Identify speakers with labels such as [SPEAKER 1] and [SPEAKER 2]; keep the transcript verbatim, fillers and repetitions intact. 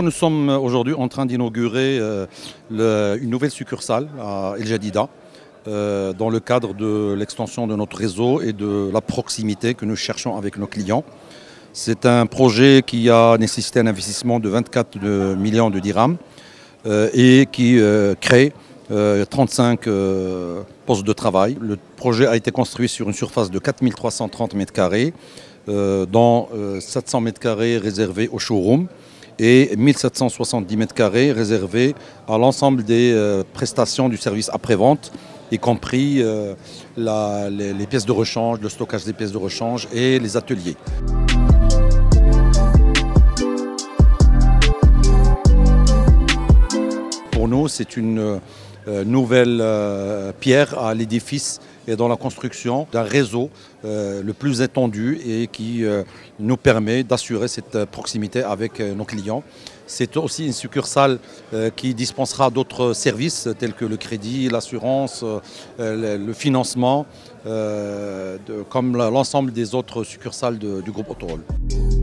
[SPEAKER 1] nous sommes aujourd'hui en train d'inaugurer euh, le- une nouvelle succursale à El Jadida euh, dans le cadre de l'extension de notre réseau et de la proximité que nous cherchons avec nos clients. C'est un projet qui a nécessité un investissement de vingt-quatre millions de dirhams euh, et qui euh, crée euh, trente-cinq euh, postes de travail. Le projet a été construit sur une surface de quatre mille trois cent trente mètres carrés, euh, dont euh, sept cents mètres carrés réservés au showroom et mille sept cent soixante-dix mètres carrés réservés à l'ensemble des euh, prestations du service après-vente, y compris euh, la, les, les pièces de rechange, le stockage des pièces de rechange et les ateliers. Pour nous, c'est une euh, nouvelle euh, pierre à l'édifice et dans la construction d'un réseau euh, le plus étendu et qui euh, nous permet d'assurer cette proximité avec euh, nos clients. C'est aussi une succursale euh, qui dispensera d'autres services tels que le crédit, l'assurance, euh, le financement, euh, de, comme l'ensemble des autres succursales de, du groupe Autoroll.